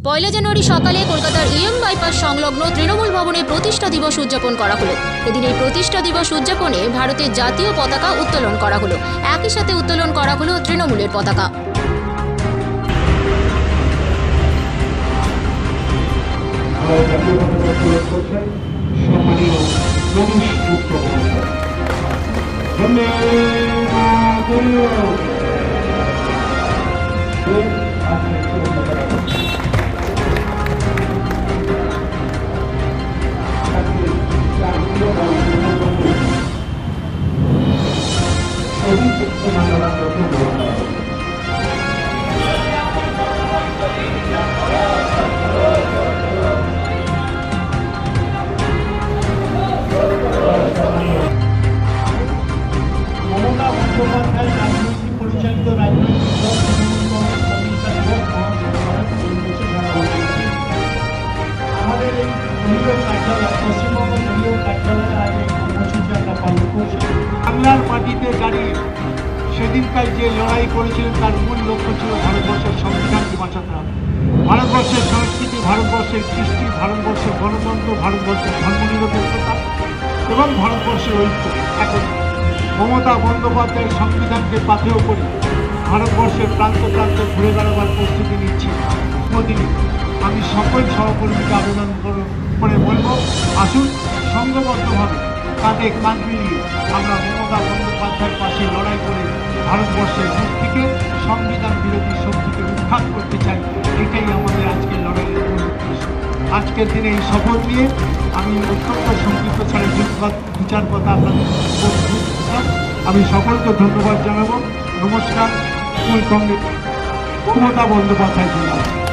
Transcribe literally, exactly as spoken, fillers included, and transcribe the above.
পয়লা জানুয়ারি সকালে কলকাতার EM bypass সংলগ্ন তৃণমূল ভবনে প্রতিষ্ঠা দিবস উদযাপন করা হলো। এদিন এই প্রতিষ্ঠা দিবস উদযাপনে ভারতের জাতীয় পতাকা উত্তোলন করা হলো। একই সাথে উত্তোলন করা হলো তৃণমূলের পতাকা। মমতা বন্দ্যোপাধ্যায় রাজনৈতিক পরিচালিত রাজনৈতিক দল আমাদের এই দলীয় কার্যালয় পশ্চিমবঙ্গ দলীয় কার্যালয়ে আজ এই কর্মসূচি আমরা পালন করছি। বাংলার মাটিতে দাঁড়িয়ে সেদিনকার যে লড়াই করেছিলেন তার মূল লক্ষ্য ছিল ভারতবর্ষের সংবিধানকে বাঁচাতে হবে, ভারতবর্ষের সংস্কৃতি, ভারতবর্ষের কৃষ্টি, ভারতবর্ষের গণতন্ত্র, ভারতবর্ষের ধর্মনিরপেক্ষতা এবং ভারতবর্ষের ঐক্য। এখন মমতা বন্দ্যোপাধ্যায়ের সংবিধানকে পাথেয় করে ভারতবর্ষের প্রান্ত প্রান্তে ঘুরে বেড়াবার প্রস্তুতি নিচ্ছে মোদিনী। আমি সকল সহকর্মীকে আবেদন করে বলব, আসুন সংঘবদ্ধভাবে কাঁধে কাঁধ মিলিয়ে আমরা মমতা বন্দ্যোপাধ্যায়ের পাশে লড়াই করে ভারতবর্ষের মুখ থেকে সংবিধান বিরোধী শক্তিকে উৎখাত করতে চাই। এটাই আমাদের আজকের লড়াইয়ের মূল উদ্দেশ্য। আজকের দিনে এই শপথ নিয়ে আমি অত্যন্ত সংক্ষিপ্ত ছাড়া বিচার কথা আপনাদের আমি সকলকে ধন্যবাদ জানাবো। নমস্কার। মূল কংগ্রেস মমতা বন্দ্যোপাধ্যায়।